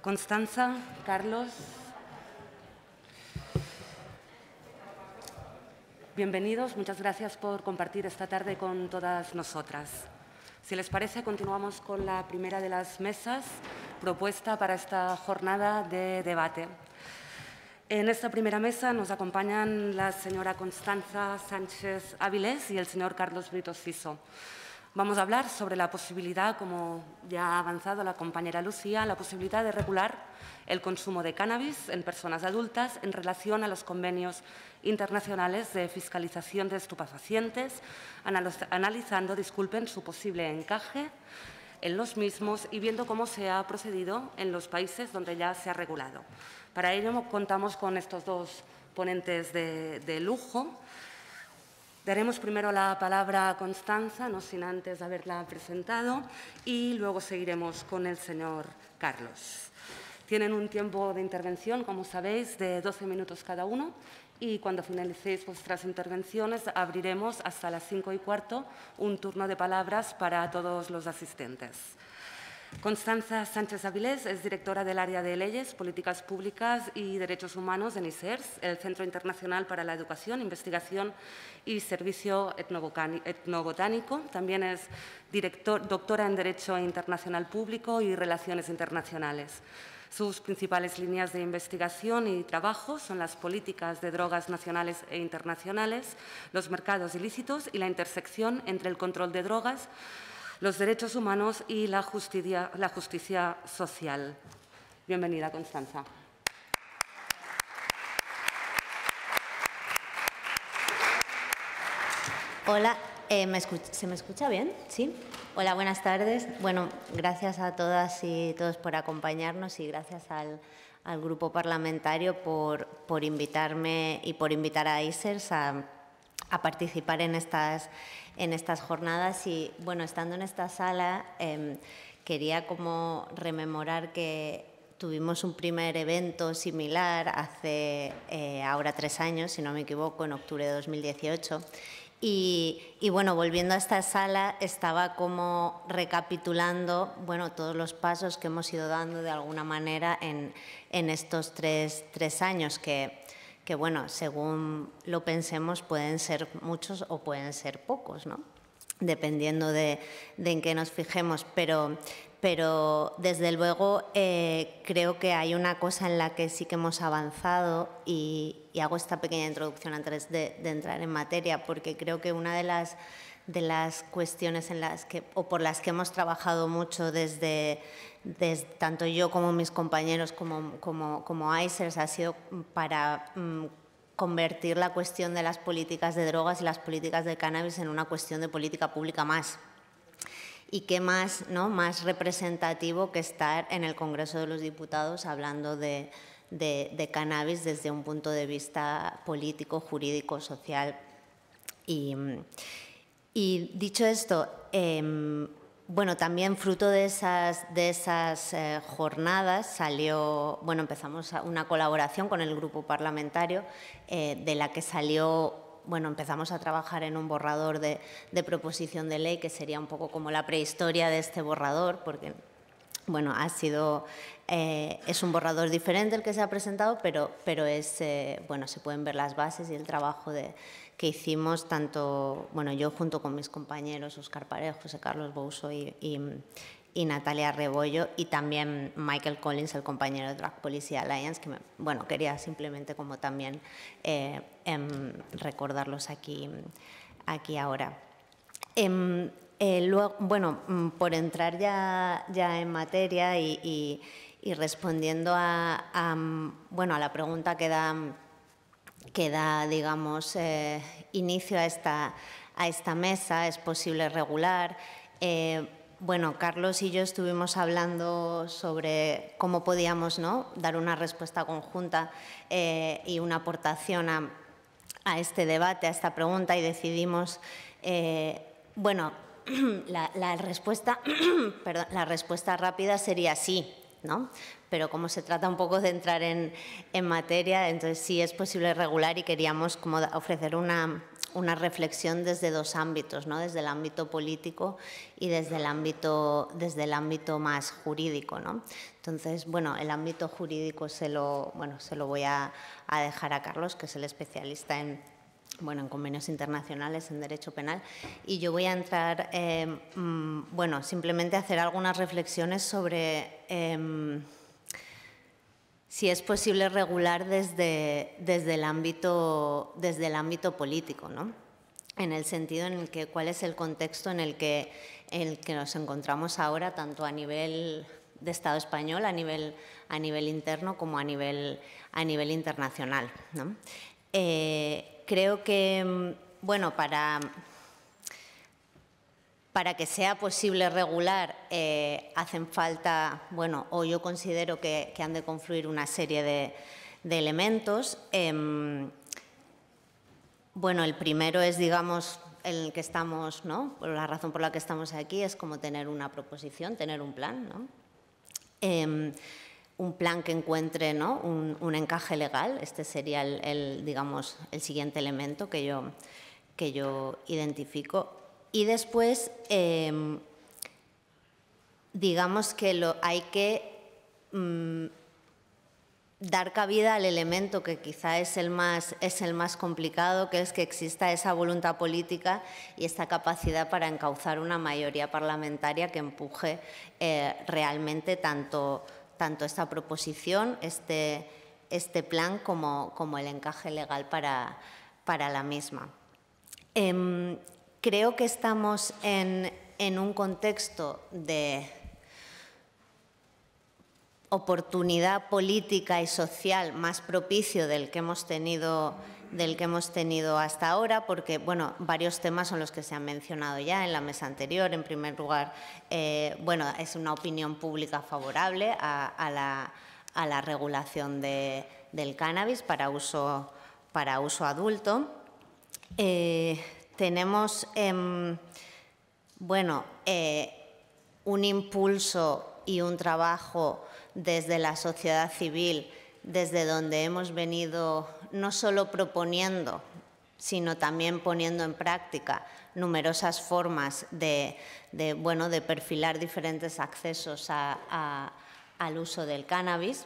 Constanza, Carlos, bienvenidos. Muchas gracias por compartir esta tarde con todas nosotras. Si les parece, continuamos con la primera de las mesas propuesta para esta jornada de debate. En esta primera mesa nos acompañan la señora Constanza Sánchez Avilés y el señor Carlos Brito Siso. Vamos a hablar sobre la posibilidad, como ya ha avanzado la compañera Lucía, la posibilidad de regular el consumo de cannabis en personas adultas en relación a los convenios internacionales de fiscalización de estupefacientes, analizando, su posible encaje en los mismos y viendo cómo se ha procedido en los países donde ya se ha regulado. Para ello contamos con estos dos ponentes de lujo. Daremos primero la palabra a Constanza, no sin antes haberla presentado, y luego seguiremos con el señor Carlos. Tienen un tiempo de intervención, como sabéis, de 12 minutos cada uno, y cuando finalicéis vuestras intervenciones abriremos hasta las 5:15 un turno de palabras para todos los asistentes. Constanza Sánchez Avilés es directora del área de Leyes, Políticas Públicas y Derechos Humanos en ICERS, el Centro Internacional para la Educación, Investigación y Servicio Etnobotánico. También es doctora en Derecho Internacional Público y Relaciones Internacionales. Sus principales líneas de investigación y trabajo son las políticas de drogas nacionales e internacionales, los mercados ilícitos y la intersección entre el control de drogas, los derechos humanos y la justicia social. Bienvenida, Constanza. Hola, ¿se me escucha bien? ¿Sí? Hola, buenas tardes. Bueno, gracias a todas y todos por acompañarnos y gracias al grupo parlamentario por invitarme y por invitar a ICERS a participar en estas jornadas. Y, bueno, estando en esta sala, quería como rememorar que tuvimos un primer evento similar hace ahora 3 años, si no me equivoco, en octubre de 2018. Y bueno, volviendo a esta sala, estaba como recapitulando, bueno, todos los pasos que hemos ido dando de alguna manera en estos tres años que, bueno, según lo pensemos, pueden ser muchos o pueden ser pocos, ¿no? Dependiendo de en qué nos fijemos. Pero desde luego, creo que hay una cosa en la que sí que hemos avanzado y hago esta pequeña introducción antes de entrar en materia, porque creo que una de las cuestiones en las que, o por las que hemos trabajado mucho desde tanto yo como mis compañeros como ICERS ha sido para convertir la cuestión de las políticas de drogas y las políticas de cannabis en una cuestión de política pública más. Y qué más, ¿no?, más representativo que estar en el Congreso de los Diputados hablando de cannabis desde un punto de vista político, jurídico, social. Y dicho esto, bueno, también fruto de esas jornadas salió, bueno, empezamos una colaboración con el grupo parlamentario de la que salió. Bueno, empezamos a trabajar en un borrador de proposición de ley que sería un poco como la prehistoria de este borrador, porque, bueno, es un borrador diferente el que se ha presentado, pero es, bueno, se pueden ver las bases y el trabajo que hicimos tanto, bueno, yo junto con mis compañeros Óscar Parejo, José Carlos Bouso y Natalia Rebollo, y también Michael Collins, el compañero de Drug Policy Alliance, que bueno, quería simplemente como también recordarlos aquí ahora. Luego, bueno, por entrar ya en materia y respondiendo bueno, a la pregunta que da digamos, inicio a esta mesa, ¿es posible regular? Bueno, Carlos y yo estuvimos hablando sobre cómo podíamos, ¿no?, dar una respuesta conjunta y una aportación a este debate, a esta pregunta, y decidimos, bueno, la respuesta rápida sería sí. ¿no? Pero como se trata un poco de entrar en materia, entonces sí es posible regular y queríamos como ofrecer una reflexión desde dos ámbitos, ¿no? Desde el ámbito político y desde el ámbito más jurídico, ¿no? Entonces, bueno, el ámbito jurídico se lo voy a dejar a Carlos, que es el especialista en convenios internacionales, en derecho penal, y yo voy a entrar, simplemente hacer algunas reflexiones sobre si es posible regular desde el ámbito político, ¿no? En el sentido en el que cuál es el contexto en el que nos encontramos ahora, tanto a nivel de Estado español, a nivel interno, como a nivel internacional, ¿no? Creo que, para que sea posible regular hacen falta, o yo considero que han de confluir una serie de elementos. El primero es, digamos, el que estamos, ¿no? La razón por la que estamos aquí es como tener una proposición, tener un plan, ¿no? Un plan que encuentre, ¿no? un encaje legal. Este sería el siguiente elemento que yo identifico. Y después, digamos que hay que dar cabida al elemento que quizá es el más complicado, que es que exista esa voluntad política y esta capacidad para encauzar una mayoría parlamentaria que empuje realmente tanto esta proposición, este plan, como el encaje legal para la misma. Creo que estamos en un contexto de oportunidad política y social más propicio del que hemos tenido hasta ahora, porque varios temas son los que se han mencionado ya en la mesa anterior. En primer lugar, es una opinión pública favorable a la regulación del cannabis para uso adulto. Tenemos un impulso y un trabajo desde la sociedad civil, desde donde hemos venido no solo proponiendo, sino también poniendo en práctica numerosas formas de perfilar diferentes accesos al uso del cannabis.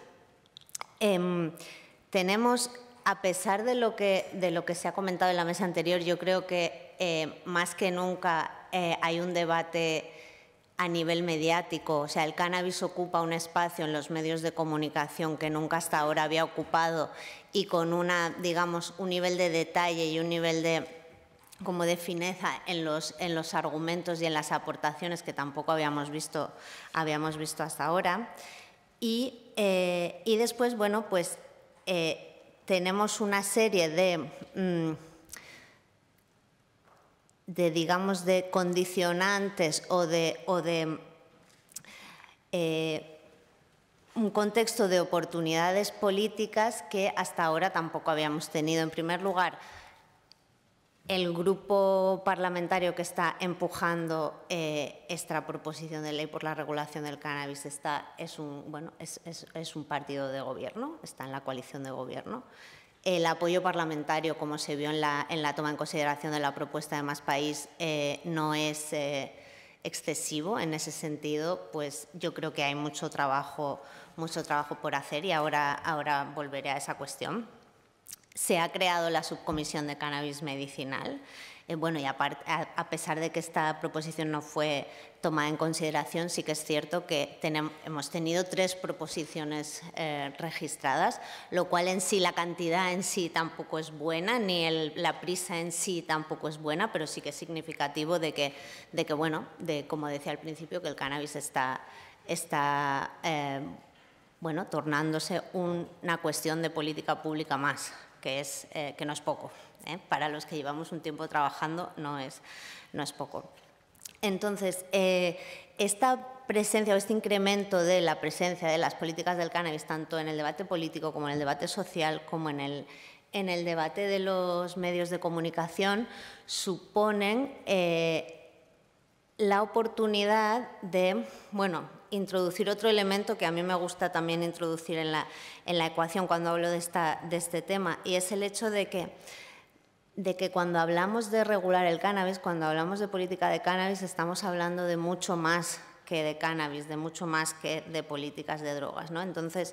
Tenemos, a pesar de lo que se ha comentado en la mesa anterior, yo creo que más que nunca hay un debate a nivel mediático. O sea, el cannabis ocupa un espacio en los medios de comunicación que nunca hasta ahora había ocupado, y con un nivel de detalle y un nivel de fineza en los argumentos y en las aportaciones que tampoco habíamos visto hasta ahora. Y después, tenemos una serie de condicionantes o de un contexto de oportunidades políticas que hasta ahora tampoco habíamos tenido. En primer lugar, el grupo parlamentario que está empujando esta proposición de ley por la regulación del cannabis es un partido de gobierno, está en la coalición de gobierno. El apoyo parlamentario, como se vio en la toma en consideración de la propuesta de Más País, no es excesivo. En ese sentido, pues yo creo que hay mucho trabajo por hacer, y ahora volveré a esa cuestión. Se ha creado la subcomisión de cannabis medicinal. Y a pesar de que esta proposición no fue tomada en consideración, sí que es cierto que hemos tenido 3 proposiciones registradas, lo cual en sí, la cantidad en sí tampoco es buena, ni la prisa en sí tampoco es buena, pero sí que es significativo de que como decía al principio, que el cannabis está tornándose una cuestión de política pública más, que no es poco. Para los que llevamos un tiempo trabajando no es poco. Entonces, esta presencia o este incremento de la presencia de las políticas del cannabis, tanto en el debate político como en el debate social, como en el debate de los medios de comunicación, suponen la oportunidad de introducir otro elemento que a mí me gusta también introducir en la ecuación cuando hablo de este tema, y es el hecho de que cuando hablamos de regular el cannabis, cuando hablamos de política de cannabis, estamos hablando de mucho más que de cannabis, de mucho más que de políticas de drogas, ¿no? Entonces,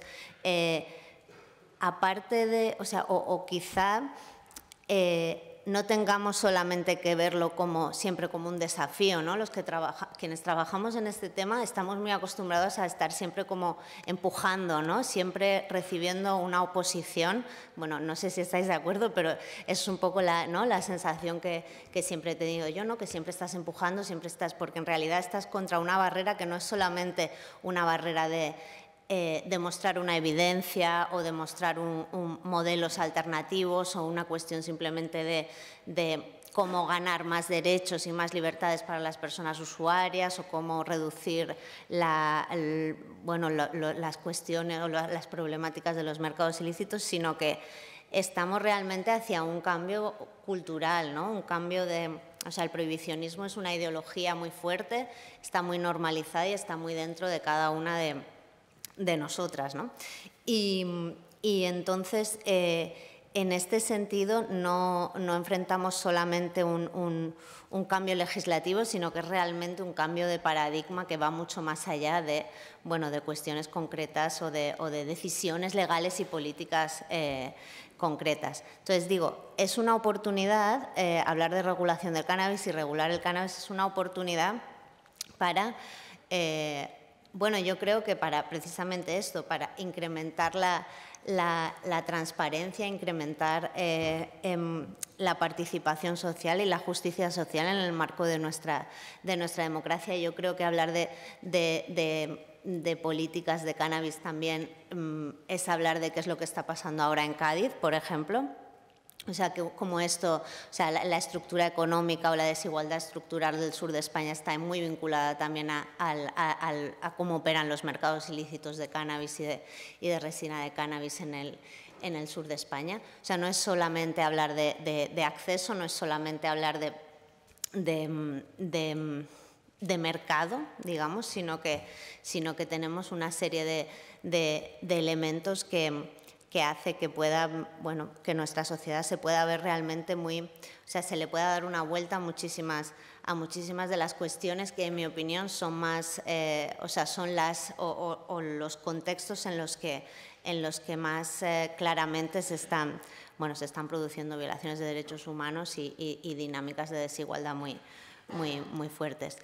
aparte de, o quizá no tengamos solamente que verlo siempre como un desafío, ¿no? Quienes trabajamos en este tema estamos muy acostumbrados a estar siempre como empujando, ¿no? Siempre recibiendo una oposición. Bueno, no sé si estáis de acuerdo, pero es un poco la sensación que siempre he tenido yo, ¿no? Que siempre estás empujando, siempre estás, porque en realidad estás contra una barrera que no es solamente una barrera de demostrar una evidencia o demostrar modelos alternativos o una cuestión simplemente de cómo ganar más derechos y más libertades para las personas usuarias o cómo reducir las cuestiones o las problemáticas de los mercados ilícitos, sino que estamos realmente hacia un cambio cultural, ¿no? Un cambio de... O sea, el prohibicionismo es una ideología muy fuerte, está muy normalizada y está muy dentro de cada una de nosotras, ¿no? Y entonces, en este sentido, no enfrentamos solamente un cambio legislativo, sino que es realmente un cambio de paradigma que va mucho más allá de cuestiones concretas o de decisiones legales y políticas concretas. Entonces, digo, es una oportunidad, hablar de regulación del cannabis y regular el cannabis es una oportunidad para... yo creo que para precisamente esto, para incrementar la transparencia, incrementar la participación social y la justicia social en el marco de nuestra democracia. Yo creo que hablar de políticas de cannabis también es hablar de qué es lo que está pasando ahora en Cádiz, por ejemplo. O sea, que como esto, o sea, la estructura económica o la desigualdad estructural del sur de España está muy vinculada también a cómo operan los mercados ilícitos de cannabis y de resina de cannabis en el sur de España. O sea, no es solamente hablar de acceso, no es solamente hablar de mercado, digamos, sino que tenemos una serie de elementos que hace que que nuestra sociedad se pueda ver realmente se le pueda dar una vuelta a muchísimas de las cuestiones que, en mi opinión, son más, son los contextos en los que más claramente se están produciendo violaciones de derechos humanos y dinámicas de desigualdad muy fuertes.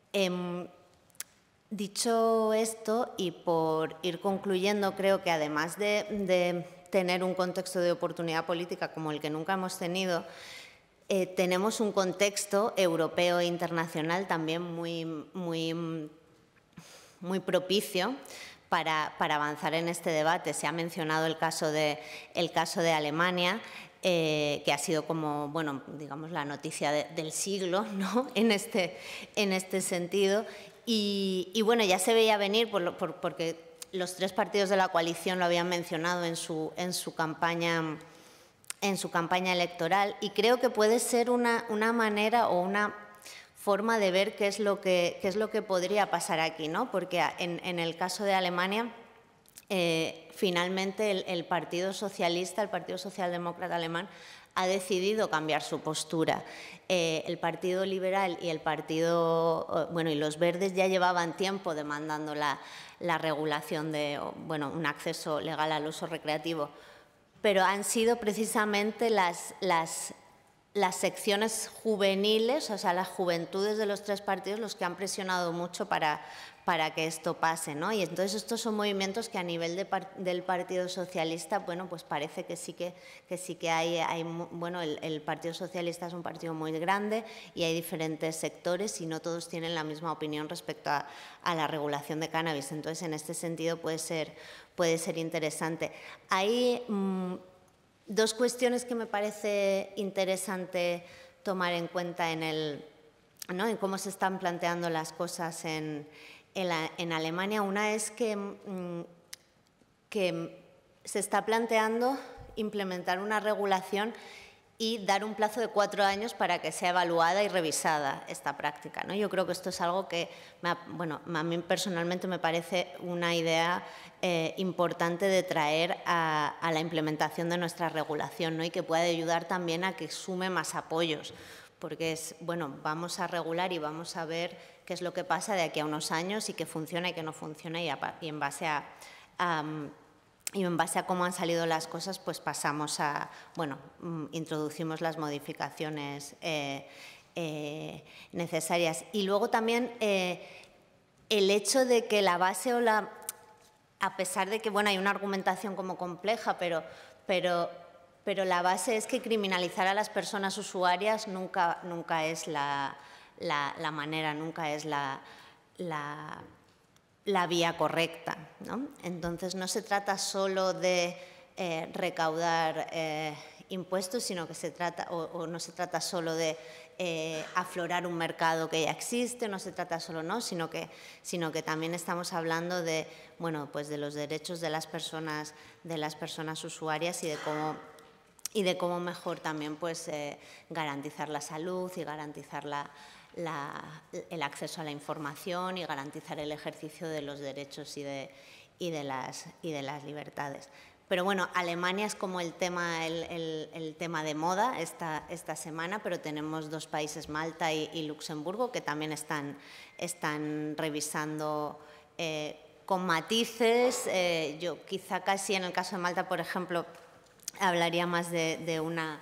Dicho esto, y por ir concluyendo, creo que además de tener un contexto de oportunidad política como el que nunca hemos tenido, tenemos un contexto europeo e internacional también muy propicio para avanzar en este debate. Se ha mencionado el caso de Alemania, que ha sido como, digamos, la noticia del siglo, ¿no? en este sentido. Y ya se veía venir porque los tres partidos de la coalición lo habían mencionado en su campaña electoral, y creo que puede ser una manera o una forma de ver qué es lo que podría pasar aquí, ¿no? Porque en el caso de Alemania, finalmente el Partido Socialista, el Partido Socialdemócrata alemán, ha decidido cambiar su postura. El Partido Liberal y y los Verdes ya llevaban tiempo demandando la regulación de un acceso legal al uso recreativo, pero han sido precisamente las secciones juveniles, o sea, las juventudes de los tres partidos, los que han presionado mucho para que esto pase, ¿no? Y entonces estos son movimientos que a nivel del Partido Socialista, pues parece que sí que hay el Partido Socialista es un partido muy grande y hay diferentes sectores y no todos tienen la misma opinión respecto a la regulación de cannabis. Entonces, en este sentido puede ser interesante. Hay dos cuestiones que me parece interesante tomar en cuenta en cómo se están planteando las cosas en Alemania. Una es que se está planteando implementar una regulación y dar un plazo de 4 años para que sea evaluada y revisada esta práctica, ¿no? Yo creo que esto es algo que, a mí personalmente me parece una idea importante de traer a la implementación de nuestra regulación, ¿no? Y que pueda ayudar también a que sume más apoyos, porque es, bueno, vamos a regular y vamos a ver qué es lo que pasa de aquí a unos años y qué funciona y qué no funciona, y en base a cómo han salido las cosas, pues pasamos a, bueno, introducimos las modificaciones necesarias. Y luego también el hecho de que la base a pesar de que, bueno, hay una argumentación como compleja, pero la base es que criminalizar a las personas usuarias nunca es la manera, nunca es la vía correcta, ¿no? Entonces, no se trata solo de recaudar impuestos, sino que se trata, o no se trata solo de aflorar un mercado que ya existe, no se trata solo, ¿no? sino que también estamos hablando de, bueno, pues de los derechos de las personas usuarias y de cómo mejor también, pues, garantizar la salud y garantizar el acceso a la información y garantizar el ejercicio de los derechos y de las libertades. Pero bueno, Alemania es como el tema de moda esta semana, pero tenemos 2 países, Malta y Luxemburgo, que también están revisando con matices. Yo quizá casi en el caso de Malta, por ejemplo, hablaría más de una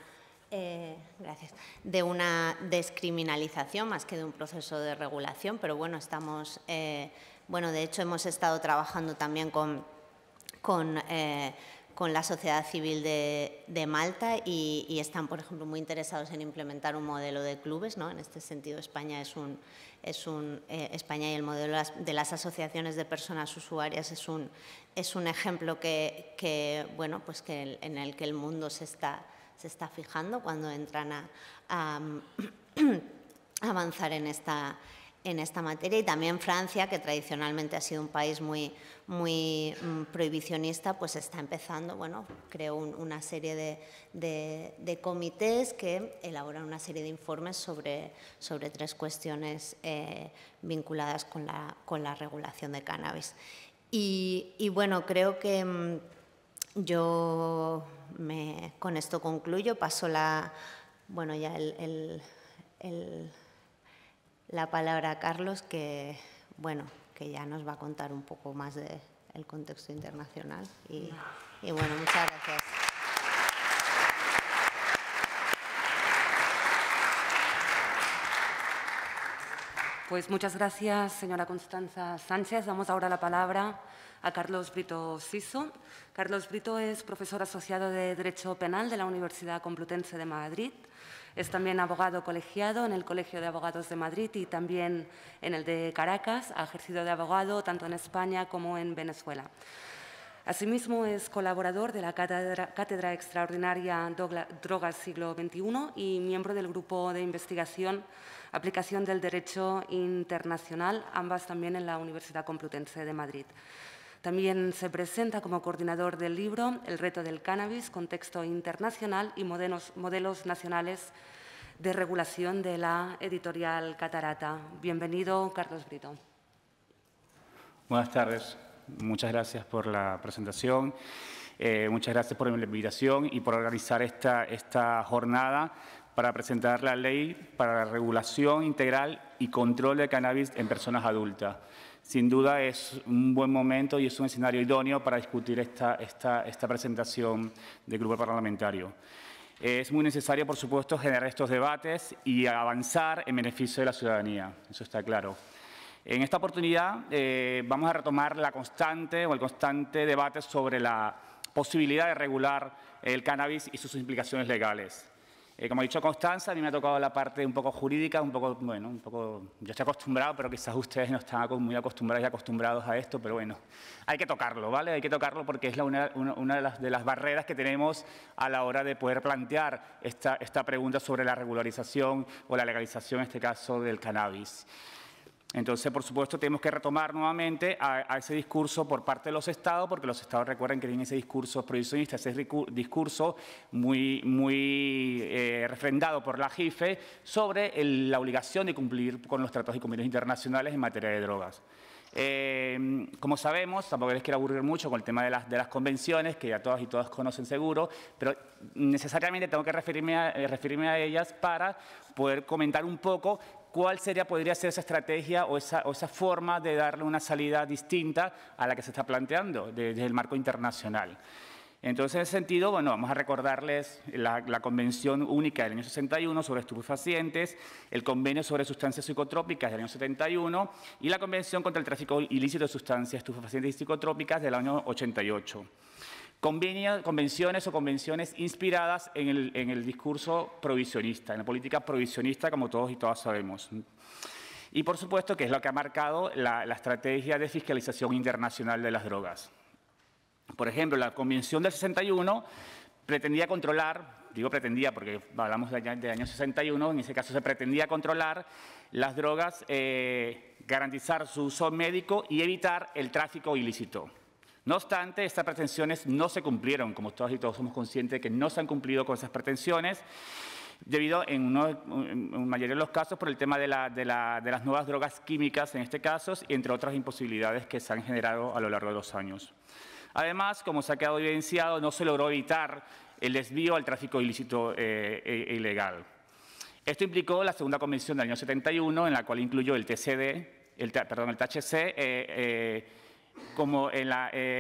descriminalización más que de un proceso de regulación, pero bueno, de hecho hemos estado trabajando también con la sociedad civil de Malta y están, por ejemplo, muy interesados en implementar un modelo de clubes, ¿no? En este sentido, España España y el modelo de las asociaciones de personas usuarias es un ejemplo bueno, pues en el que el mundo se está fijando cuando entran a avanzar en esta materia. Y también Francia, que tradicionalmente ha sido un país muy prohibicionista, pues está empezando, bueno, creó una serie de comités que elaboran una serie de informes sobre 3 cuestiones vinculadas con la regulación de cannabis. Y bueno, creo que yo con esto concluyo, paso la palabra a Carlos, que ya nos va a contar un poco más del contexto internacional. Y bueno, muchas gracias. Pues muchas gracias, señora Constanza Sánchez. Damos ahora la palabra a Carlos Brito Siso. Carlos Brito es profesor asociado de Derecho Penal de la Universidad Complutense de Madrid. Es también abogado colegiado en el Colegio de Abogados de Madrid y también en el de Caracas. Ha ejercido de abogado tanto en España como en Venezuela. Asimismo, es colaborador de la Cátedra Extraordinaria Drogas Siglo XXI y miembro del Grupo de Investigación Aplicación del Derecho Internacional, ambas también en la Universidad Complutense de Madrid. También se presenta como coordinador del libro El reto del cannabis, contexto internacional y modelos nacionales de regulación, de la editorial Catarata. Bienvenido, Carlos Brito. Buenas tardes. Muchas gracias por la presentación. Muchas gracias por la invitación y por organizar esta jornada para presentar la Ley para la Regulación Integral y Control de Cannabis en Personas Adultas. Sin duda es un buen momento y es un escenario idóneo para discutir esta presentación del grupo parlamentario. Es muy necesario, por supuesto, generar estos debates y avanzar en beneficio de la ciudadanía. Eso está claro. En esta oportunidad vamos a retomar el constante debate sobre la posibilidad de regular el cannabis y sus implicaciones legales. Como ha dicho Constanza, a mí me ha tocado la parte un poco jurídica, yo estoy acostumbrado, pero quizás ustedes no están muy acostumbrados y acostumbrados a esto, pero bueno, hay que tocarlo, ¿vale? Hay que tocarlo porque es una de las barreras que tenemos a la hora de poder plantear esta pregunta sobre la regularización o la legalización, en este caso, del cannabis. Entonces, por supuesto, tenemos que retomar nuevamente a ese discurso por parte de los Estados, porque los Estados recuerden que tienen ese discurso prohibicionista, ese discurso muy refrendado por la JIFE sobre la obligación de cumplir con los tratados y convenios internacionales en materia de drogas. Como sabemos, tampoco les quiero aburrir mucho con el tema de las convenciones, que ya todas y todos conocen seguro, pero necesariamente tengo que referirme a ellas para poder comentar un poco cuál podría ser esa estrategia o esa forma de darle una salida distinta a la que se está planteando desde el marco internacional. Entonces, en ese sentido, bueno, vamos a recordarles la Convención Única del año 61 sobre estupefacientes, el Convenio sobre sustancias psicotrópicas del año 71 y la Convención contra el tráfico ilícito de sustancias estupefacientes y psicotrópicas del año 88. Convenciones inspiradas en el discurso prohibicionista, en la política prohibicionista, como todos y todas sabemos. Y, por supuesto, que es lo que ha marcado la estrategia de fiscalización internacional de las drogas. Por ejemplo, la Convención del 61 pretendía controlar, digo pretendía porque hablamos del año 61, en ese caso se pretendía controlar las drogas, garantizar su uso médico y evitar el tráfico ilícito. No obstante, estas pretensiones no se cumplieron, como todas y todos somos conscientes de que no se han cumplido con esas pretensiones, debido en mayoría de los casos por el tema de las nuevas drogas químicas en este caso, y entre otras imposibilidades que se han generado a lo largo de los años. Además, como se ha quedado evidenciado, no se logró evitar el desvío al tráfico ilícito e ilegal. Esto implicó la segunda convención del año 71, en la cual incluyó el THC, como en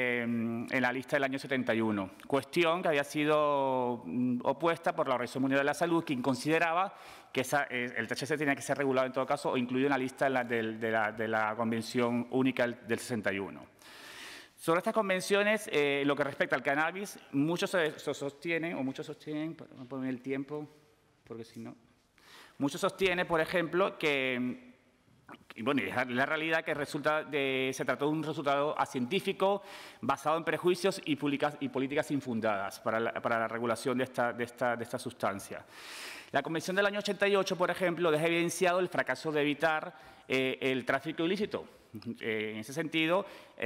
la lista del año 71. Cuestión que había sido opuesta por la Organización Mundial de la Salud, quien consideraba que el THC tenía que ser regulado en todo caso o incluido en la lista de la Convención Única del 61. Sobre estas convenciones, lo que respecta al cannabis, muchos sostienen, voy a poner el tiempo, porque si no, muchos sostienen, por ejemplo, que, bueno, es la realidad que se trató de un resultado acientífico, basado en prejuicios y políticas infundadas para la regulación de esta sustancia. La Convención del año 88, por ejemplo, deja evidenciado el fracaso de evitar el tráfico ilícito. En ese sentido,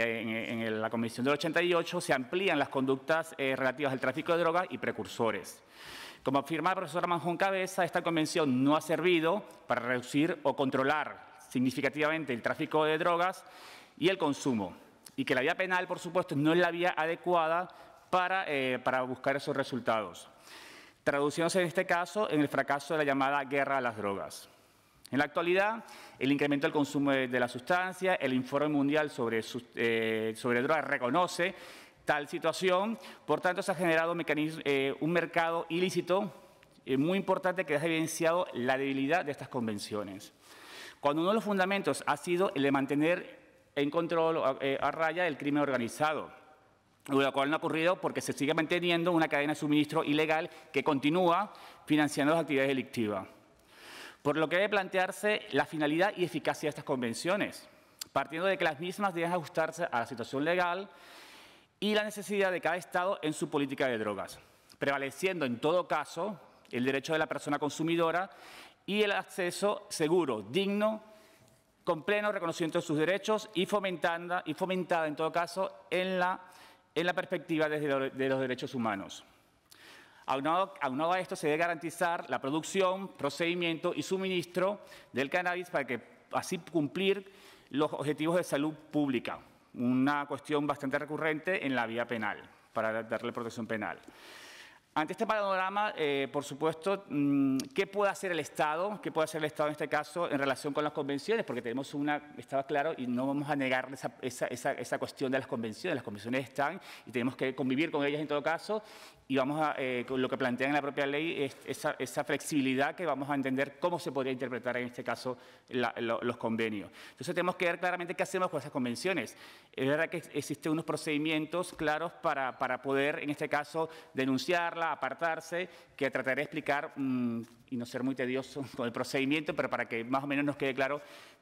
en la Convención del 88 se amplían las conductas relativas al tráfico de drogas y precursores. Como afirma la profesora Manjón Cabeza, esta convención no ha servido para reducir o controlar significativamente el tráfico de drogas y el consumo, y que la vía penal, por supuesto, no es la vía adecuada para buscar esos resultados, traduciéndose en este caso en el fracaso de la llamada guerra a las drogas. En la actualidad, el incremento del consumo de la sustancia, el Informe Mundial sobre drogas reconoce tal situación, por tanto se ha generado un mercado ilícito muy importante que deja evidenciado la debilidad de estas convenciones. Cuando uno de los fundamentos ha sido el de mantener en control a raya el crimen organizado, lo cual no ha ocurrido porque se sigue manteniendo una cadena de suministro ilegal que continúa financiando las actividades delictivas. Por lo que debe plantearse la finalidad y eficacia de estas convenciones, partiendo de que las mismas deben ajustarse a la situación legal y la necesidad de cada Estado en su política de drogas, prevaleciendo en todo caso el derecho de la persona consumidora y el acceso seguro, digno, con pleno reconocimiento de sus derechos y fomentada en todo caso en la perspectiva de los derechos humanos. Aunado a esto, se debe garantizar la producción, procedimiento y suministro del cannabis para que así cumplir los objetivos de salud pública, una cuestión bastante recurrente en la vía penal, para darle protección penal. Ante este panorama, por supuesto, ¿qué puede hacer el Estado? ¿Qué puede hacer el Estado en este caso en relación con las convenciones? Porque tenemos estaba claro, y no vamos a negar esa cuestión de las convenciones. Las convenciones están y tenemos que convivir con ellas en todo caso, y vamos con lo que plantea en la propia ley es esa flexibilidad que vamos a entender cómo se podría interpretar en este caso los convenios. Entonces tenemos que ver claramente qué hacemos con esas convenciones. Es verdad que existen unos procedimientos claros para poder, en este caso, denunciarla, apartarse, que trataré de explicar y no ser muy tedioso con el procedimiento, pero para que más o menos nos quede claro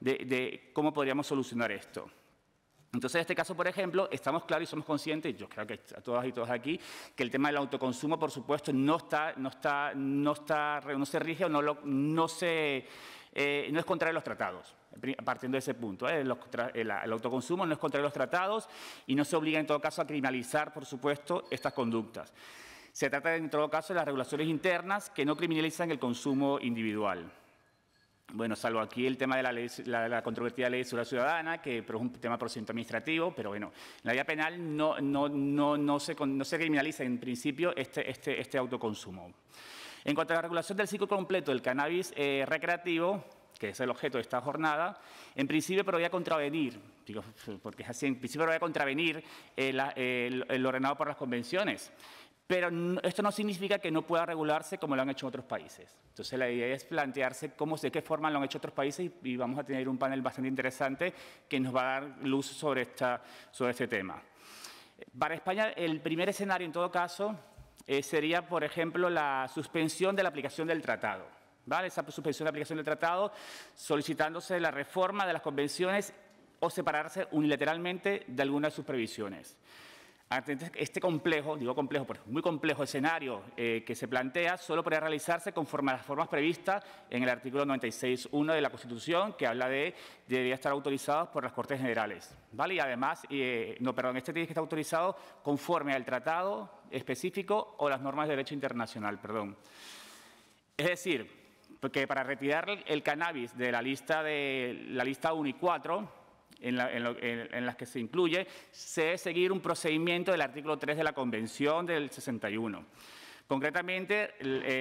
de cómo podríamos solucionar esto. Entonces, en este caso, por ejemplo, estamos claros y somos conscientes, yo creo que a todas y todos aquí, que el tema del autoconsumo, por supuesto, no se rige o no es contrario a los tratados. partiendo de ese punto. El autoconsumo no es contrario a los tratados y no se obliga en todo caso a criminalizar, por supuesto, estas conductas. Se trata en todo caso de las regulaciones internas que no criminalizan el consumo individual. Bueno, salvo aquí el tema de la controvertida ley de seguridad ciudadana, que pero es un tema de procedimiento administrativo, pero bueno, en la vía penal no se criminaliza en principio este autoconsumo. En cuanto a la regulación del ciclo completo del cannabis recreativo, que es el objeto de esta jornada, en principio podría contravenir, digo, porque es así, en principio podría contravenir el ordenado por las convenciones. Pero esto no significa que no pueda regularse como lo han hecho otros países. Entonces, la idea es plantearse de qué forma lo han hecho otros países y vamos a tener un panel bastante interesante que nos va a dar luz sobre este tema. Para España, el primer escenario, en todo caso, sería, por ejemplo, la suspensión de la aplicación del tratado. ¿Vale? Esa suspensión de la aplicación del tratado, solicitándose la reforma de las convenciones o separarse unilateralmente de alguna de sus previsiones. Este complejo, digo complejo porque es muy complejo escenario que se plantea, solo podría realizarse conforme a las formas previstas en el artículo 96.1 de la Constitución, que habla de debería estar autorizado por las Cortes Generales. ¿Vale? Y además, este tiene que estar autorizado conforme al tratado específico o las normas de derecho internacional, perdón. Es decir, porque para retirar el cannabis de la lista 1 y 4, en las que se incluye, se debe seguir un procedimiento del artículo 3 de la Convención del 61. Concretamente,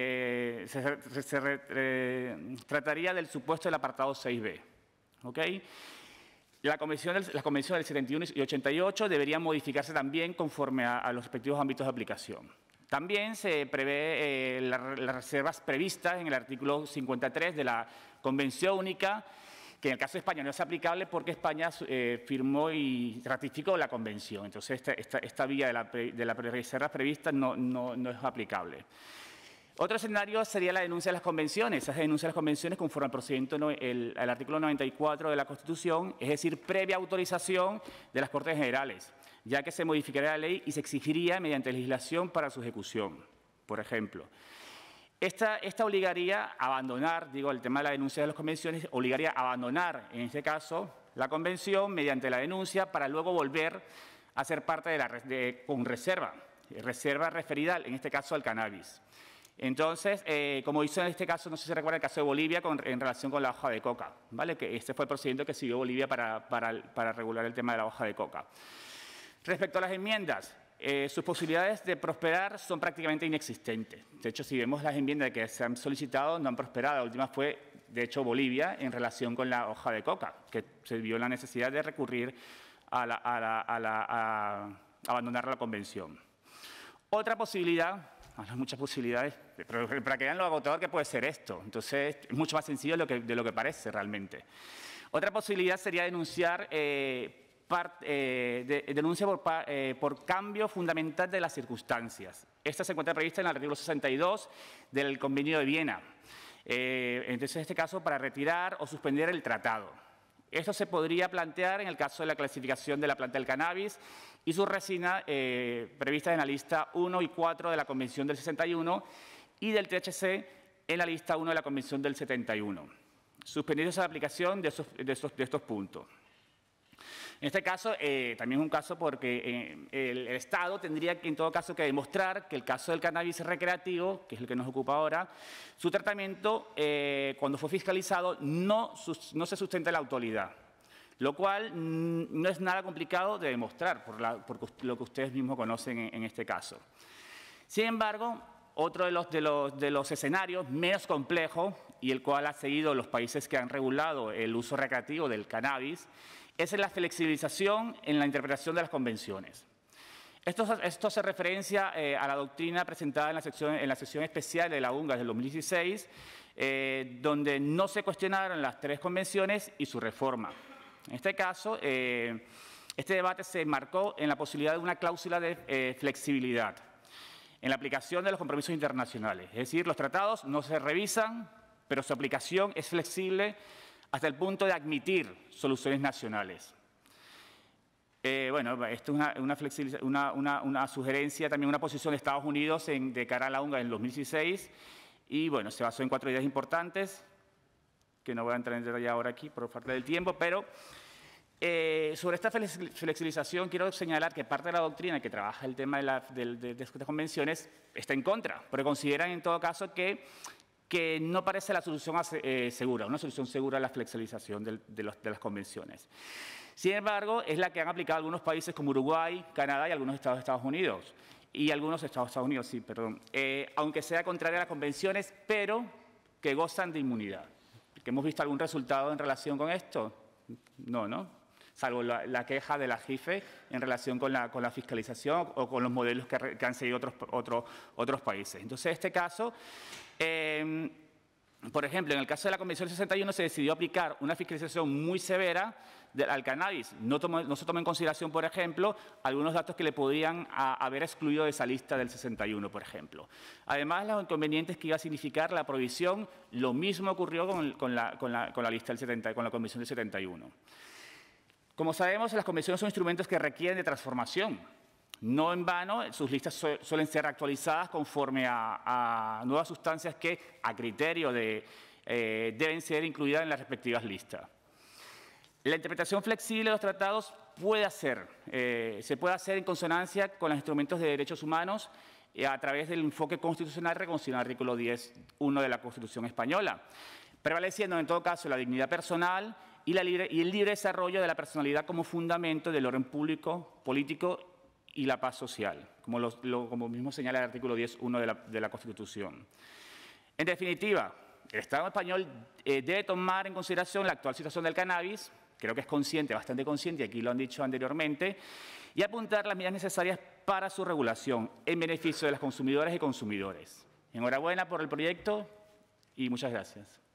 se trataría del supuesto del apartado 6b. ¿Okay? Las convenciones del 71 y 88 deberían modificarse también conforme a los respectivos ámbitos de aplicación. También se prevé las reservas previstas en el artículo 53 de la Convención Única, que en el caso de España no es aplicable porque España firmó y ratificó la Convención. Entonces, esta vía de las reservas previstas no es aplicable. Otro escenario sería la denuncia de las convenciones. Esa denuncia de las convenciones conforme al procedimiento, al artículo 94 de la Constitución, es decir, previa autorización de las Cortes Generales, ya que se modificaría la ley y se exigiría mediante legislación para su ejecución, por ejemplo. Esta obligaría a abandonar, digo, el tema de la denuncia de las convenciones, obligaría a abandonar, en este caso, la convención mediante la denuncia para luego volver a ser parte con reserva referida, en este caso, al cannabis. Entonces, como hizo en este caso, no sé si se recuerda el caso de Bolivia en relación con la hoja de coca, ¿vale? Que este fue el procedimiento que siguió Bolivia para regular el tema de la hoja de coca. Respecto a las enmiendas, sus posibilidades de prosperar son prácticamente inexistentes. De hecho, si vemos las enmiendas que se han solicitado, no han prosperado. La última fue, de hecho, Bolivia en relación con la hoja de coca, que se vio la necesidad de recurrir a abandonar la convención. Otra posibilidad, hay muchas posibilidades, pero para que vean lo agotador que puede ser esto. Entonces, es mucho más sencillo de lo que parece realmente. Otra posibilidad sería denunciar denuncia por cambio fundamental de las circunstancias. Esta se encuentra prevista en el artículo 62 del Convenio de Viena. Entonces, en este caso, para retirar o suspender el tratado. Esto se podría plantear en el caso de la clasificación de la planta del cannabis y su resina prevista en la lista 1 y 4 de la Convención del 61 y del THC en la lista 1 de la Convención del 71. Suspendidos a la aplicación de estos puntos. En este caso, también es un caso porque el Estado tendría que, en todo caso, que demostrar que el caso del cannabis recreativo, que es el que nos ocupa ahora, su tratamiento, cuando fue fiscalizado, no se sustenta en la autoridad, lo cual no es nada complicado de demostrar por lo que ustedes mismos conocen en este caso. Sin embargo, otro de los escenarios menos complejos y el cual ha seguido los países que han regulado el uso recreativo del cannabis es la flexibilización en la interpretación de las convenciones. Esto hace referencia a la doctrina presentada en la sección especial de la UNGAS del 2016, donde no se cuestionaron las 3 convenciones y su reforma. En este caso, este debate se enmarcó en la posibilidad de una cláusula de flexibilidad en la aplicación de los compromisos internacionales. Es decir, los tratados no se revisan, pero su aplicación es flexible hasta el punto de admitir soluciones nacionales. Bueno, esto es una sugerencia, también una posición de Estados Unidos de cara a la UNGA en el 2016 y, bueno, se basó en 4 ideas importantes que no voy a entrar en detalle ahora aquí por falta del tiempo, pero sobre esta flexibilización quiero señalar que parte de la doctrina que trabaja el tema de estas convenciones está en contra, porque consideran en todo caso que no parece la solución segura, una solución segura a la flexibilización de las convenciones. Sin embargo, es la que han aplicado algunos países como Uruguay, Canadá y algunos estados de Estados Unidos. Y algunos estados de Estados Unidos, sí, perdón. Aunque sea contraria a las convenciones, pero que gozan de inmunidad. ¿Que hemos visto algún resultado en relación con esto? No, ¿no? Salvo la queja de la JIFE en relación con la fiscalización o con los modelos que han seguido otros países. Entonces, en este caso, por ejemplo, en el caso de la Convención 61 se decidió aplicar una fiscalización muy severa al cannabis. No se tomó en consideración, por ejemplo, algunos datos que le podrían haber excluido de esa lista del 61, por ejemplo. Además, los inconvenientes que iba a significar la prohibición, lo mismo ocurrió con la lista del 70, con la Convención del 71. Como sabemos, las convenciones son instrumentos que requieren de transformación. No en vano, sus listas suelen ser actualizadas conforme a nuevas sustancias que, a criterio deben ser incluidas en las respectivas listas. La interpretación flexible de los tratados se puede hacer en consonancia con los instrumentos de derechos humanos a través del enfoque constitucional reconocido en el artículo 10.1 de la Constitución española, prevaleciendo en todo caso la dignidad personal y el libre desarrollo de la personalidad como fundamento del orden público, político y la paz social, como mismo señala el artículo 10.1 de la Constitución. En definitiva, el Estado español debe tomar en consideración la actual situación del cannabis, creo que es consciente, bastante consciente, y aquí lo han dicho anteriormente, y apuntar las medidas necesarias para su regulación en beneficio de las consumidoras y consumidores. Enhorabuena por el proyecto y muchas gracias.